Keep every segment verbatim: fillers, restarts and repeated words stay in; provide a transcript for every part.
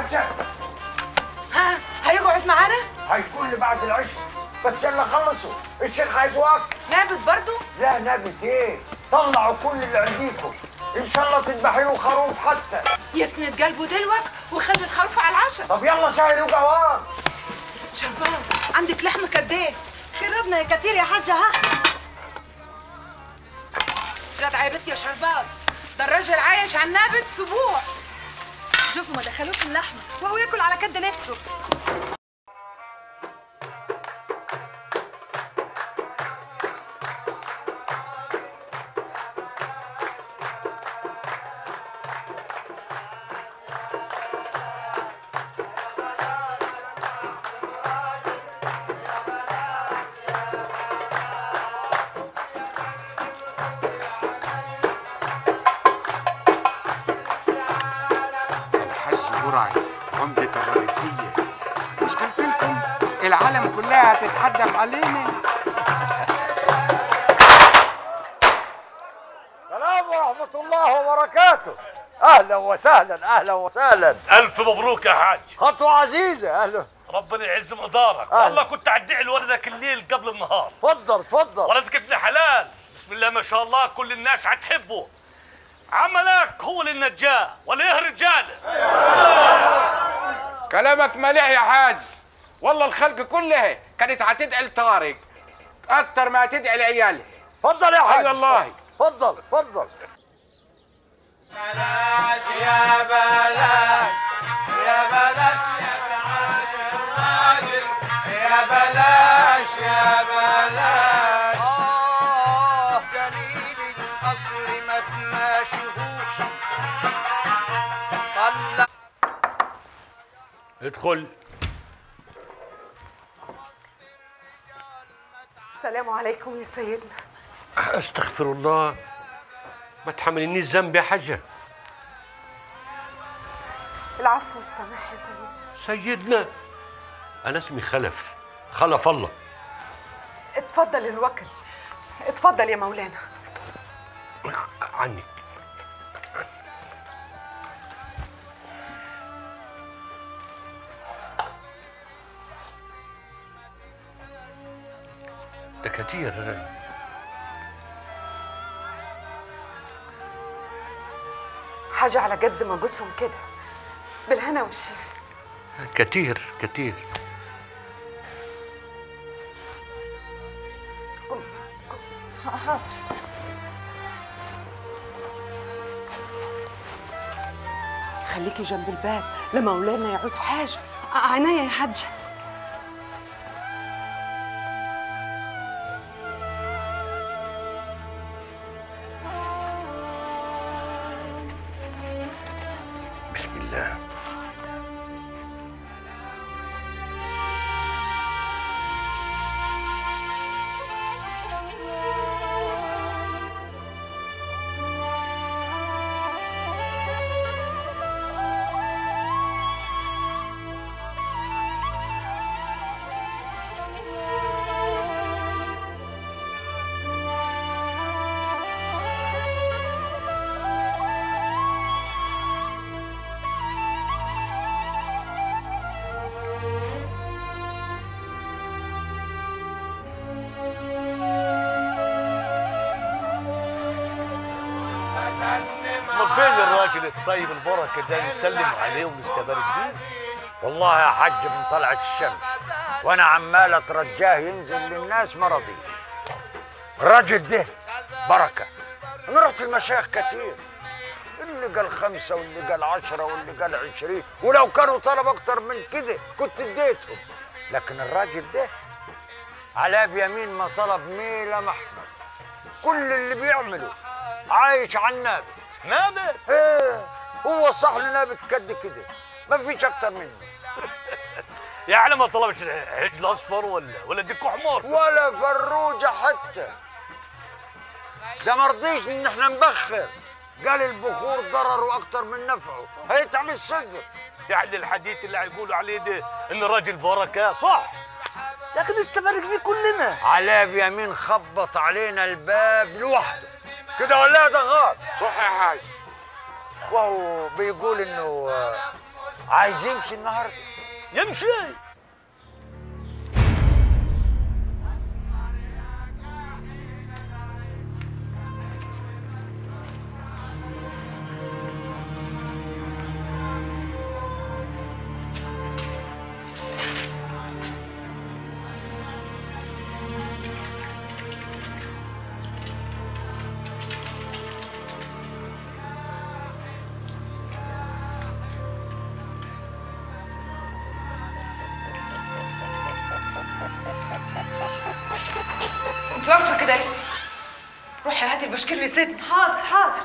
حاجة؟ ها هيقعد معانا؟ هيكون لي بعد العشاء، بس يلا خلصوا، الشيخ عايز وقت. نابت برضو؟ لا نابت ايه؟ طلعوا كل اللي عنديكم، ان شاء الله تذبحي له خروف حتى. يسند قلبه دلوك وخلي الخروف على العشاء. طب يلا شاي وقهوة. شربان عندك لحمة قد ايه؟ خربنا يا كتير يا حاجة. ها جدع يا بنت يا شربان، ده الراجل عايش على النابت اسبوع. شوفوا ما دخلوش اللحمة وهو ياكل على كد نفسه. عمدة الرئيسية، مش قلت لكم العالم كلها هتتحدف علينا؟ السلام ورحمة الله وبركاته. أهلا وسهلا أهلا وسهلا. ألف مبروك يا حاج. خطوة عزيزة. أهلا. ربنا يعز مقدارك. والله كنت أدعي لولدك الليل قبل النهار. تفضل تفضل. ولدك ابن حلال، بسم الله ما شاء الله، كل الناس هتحبه. عملك هو للنجاة ولا ايه رجاله؟ كلامك مليح يا حاج، والله الخلق كلها كانت هتدعي لطارق اكتر ما هتدعي لعيالها. اتفضل يا حاج. والله اتفضل اتفضل. بلاش يا بلاش يا بلاش يا بلاش الراجل يا بلاش يا بلاش. آه دليل الأصل ما تماشيهوش. طلع. ادخل. السلام عليكم يا سيدنا. استغفر الله، ما تحملنيش ذنب يا حاجة. العفو والسماح يا سيدنا. سيدنا أنا اسمي خلف، خلف الله. اتفضل الوكل، اتفضل يا مولانا. عنك. ده كتير. حاجة على قد ما جوزهم كده، بالهنا والشفا. كتير كتير. حاضر. خليكي جنب الباب لمولانا يعوز حاجة. عناية يا حاجة. بسم الله. فين الراجل الطيب البركه ده نسلم عليه ونستبارك بيه؟ والله يا حاج من طلعت الشمس وانا عمال اترجاه ينزل للناس ما رضيش. الراجل ده بركه. انا رحت المشايخ كتير، اللي قال خمسه واللي قال عشره واللي قال عشرين، ولو كانوا طلب اكتر من كده كنت اديتهم، لكن الراجل ده على بيمين ما طلب ميله محمد. كل اللي بيعمله عايش على النابت. نابت؟ ايه هو صح له نابت قد كده، ما فيش اكتر منه. يعني ما طلبش عجل اصفر ولا ولا ديك حمار ولا فروجه حتى. ده ما رضيش ان احنا نبخر، قال البخور ضرره اكتر من نفعه، هيتعب الصدر. يعني الحديث اللي هيقولوا عليه ده ان الراجل بركه صح، لكن استبارك بيه كلنا. على بيمين خبط علينا الباب لوحده كده ولا ده غلط؟ صح يا حاج. وهو بيقول انه عايز يمشي النهارده؟ يمشي. انت واقفه كده ليه؟ روحي هاتي البشكير لسيدنا. حاضر حاضر.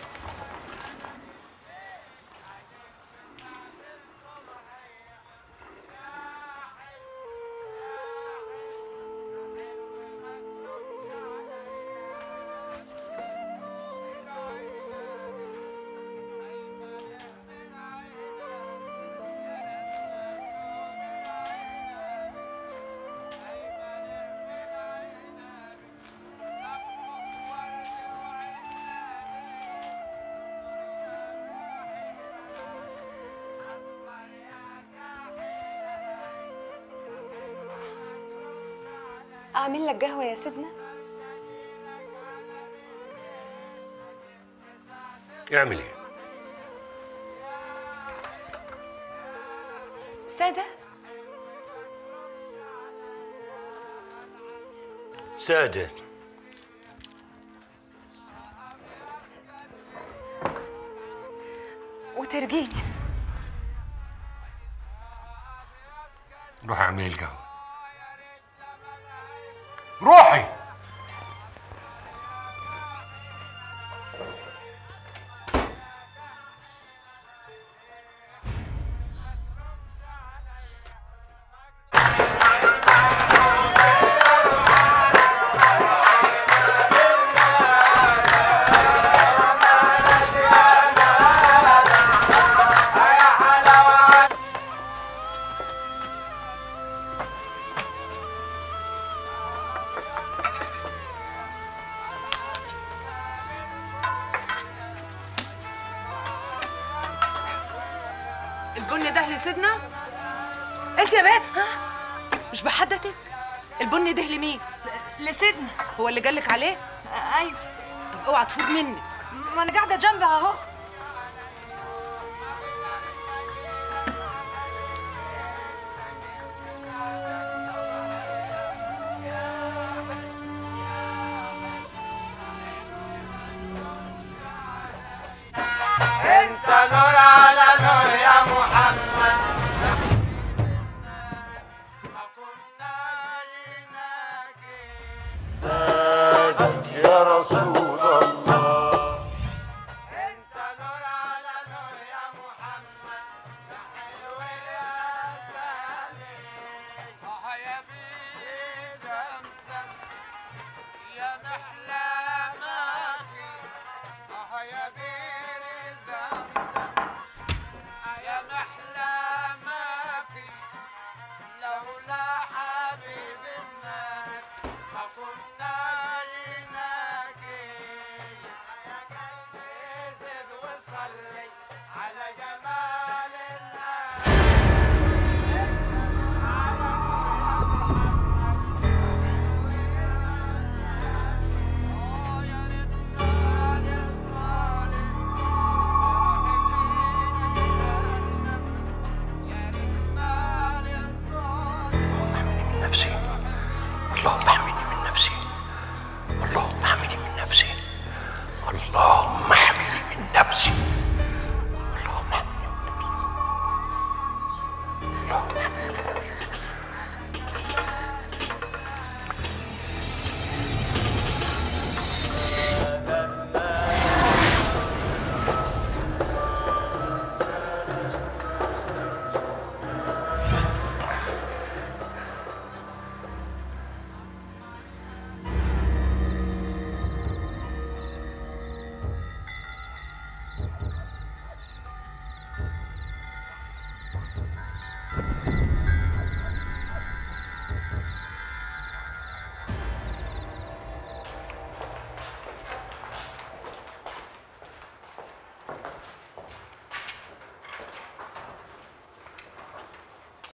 أعمل لك قهوة يا سيدنا؟ اعملي. سادة؟ سادة. وترجيني. روحي اعملي القهوة. روحي. البن ده لسيدنا؟ انت يا بنت مش بحدتك؟ البن ده لمين؟ لسيدنا. هو اللي قالك عليه؟ آه أيوه. طب اوعى تفوت مني. ما أنا قاعدة جنبها أهو. انت نور على نور يا محمد. ما كنا جيناك يا رسول الله. انت نور على نور يا محمد يا حلو يا سامي. اه يا بي زمزم يا محلى